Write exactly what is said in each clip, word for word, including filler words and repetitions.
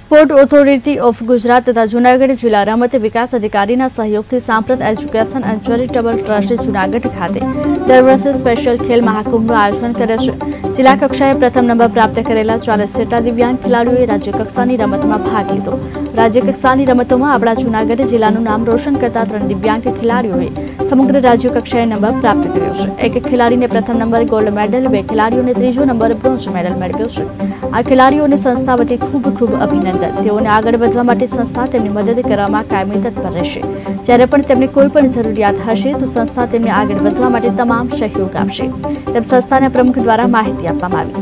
Sport authority of Gujarat तथा जूनागढ़ जिला रमत विकास अधिकारी सहयोग से Samprat education and charitable trust Junagadh खाते दर वर्षे स्पेशल खेल महाकुंभ आयोजन करे छे। जिला कक्षाए प्रथम नंबर प्राप्त करेला चालीस जेटला दिव्यांग खिलाड़ीओए राज्य कक्षानी रमतमां भाग लीधो। राज्य कक्षानी रमतोमां आपणा जूनागढ़ जिल्लानुं नाम रोशन करता त्रण दिव्यांग खिलाड़ीओए समग्र राज्य कक्षाए नंबर प्राप्त कर्यो छे। एक खिलाड़ीने प्रथम नंबर गोल्ड मेडल, बे खिलाड़ीओने त्रीजो नंबर ब्रोन्ज मेडल मेळव्यो छे। आ खिलाड़ीओने संस्था वती खूब खूब अभिनंदन। तेओने आगळ वधवा माटे संस्था तेमनी मदद करवामां कायमी तत्पर रहेशे। ज्यारे पण तेमने कोई पण जरूरियात हशे तो संस्था तेमने आगळ वधवा माटे तमाम सहयोग आपशे, तेम संस्थाना प्रमुख द्वारा माहिती आपवामां आवी।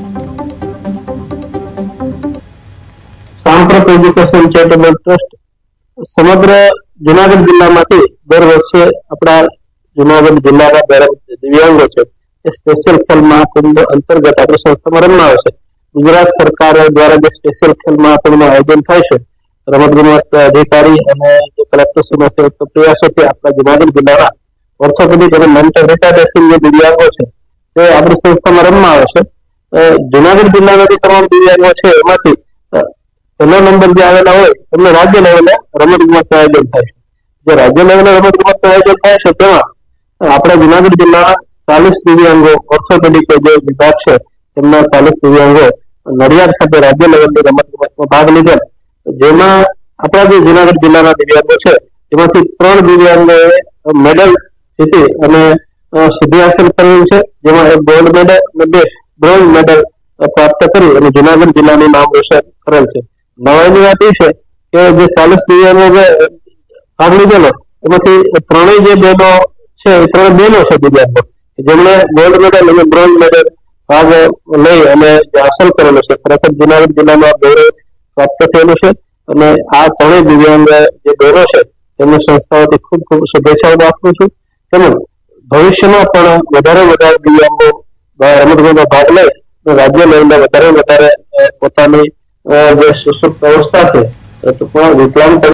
सांप्रत एज्युकेशन चेरिटेबल ट्रस्ट समग्र जूनागढ़ जिल्लामांथी दर वर्षे अपना जूनागढ़ जिल्लाना दिव्यांगो छे स्पेशल खेल महाकुंभ अंतर्गत अपनी संस्थामां रमवा आवे छे। गुजरात सरकार द्वारा जो स्पेशल खेल महाकुंभ आयोजन थाय छे, रमत गमत अधिकारी अने जो कलेक्टरश्रीना संयुक्त प्रयासोथी आपणा जूनागढ़ जिल्लाना ऑर्थोपेडिक अने मेंटल रिटार्डेशन जे दिव्यांगो छे ते आपणी संस्थामां रमवा आवे छे। जूनागढ़ जिल्लाना जे तमाम दिव्यांगो छे एमांथी पहला नंबर जे आवेला होय तेमने राज्य लेवले रमत गमत आयोजन थाय छे। जे राज्य लेवले रमत गमत आयोजन थाय छे तेमां आपणा जूनागढ़ जिल्लाना चालीस दिव्यांगो ऑर्थोपेडिक जे विभाग छे तेमना चालीस दिव्यांगो नडियाद खाते राज्य लेवलनी रमत गमतमां भाग लीधो। जेमां आपणा जे जूनागढ़ जिल्लाना दिव्यांगो छे तेमांथी त्रण दिव्यांगोए मेडल जीती अने सिद्धि हासिल करेल छे, जेमां एक गोल्ड मेडल अने बे ब्रोन्ज मेडल प्राप्त करी अने जूनागढ़ जिल्लानुं नाम रोशन करेल छे। नवाईनी वात ए छे के जे चालीस दिव्यांगोए भाग लीधेलो एमांथी त्रणेय जे बहेनो छे त्रण बहेनो छे दिव्यांगो जेमणे गोल्ड मेडल अने ब्रोन्ज मेडल भाग लई अने हासिल करेलो छे। खरेखर जूनागढ़ जिल्लानो गौरव प्राप्त थयेलुं छे अने आ त्रणेय दिव्यांग जे बहेनो छे तेમને संस्थाओथी खूब खूब शुभेच्छाओ આપું છું। તેમજ ભવિષ્યમાં પણ વધારે વધારે દિવ્યાંગો રમતગમતમાં ભાગ લે તો રાજ્ય લેવલે વધારે વધારે પોતાની જે સુસુપ્ત અવસ્થા છે તો પણ વિકલાંગ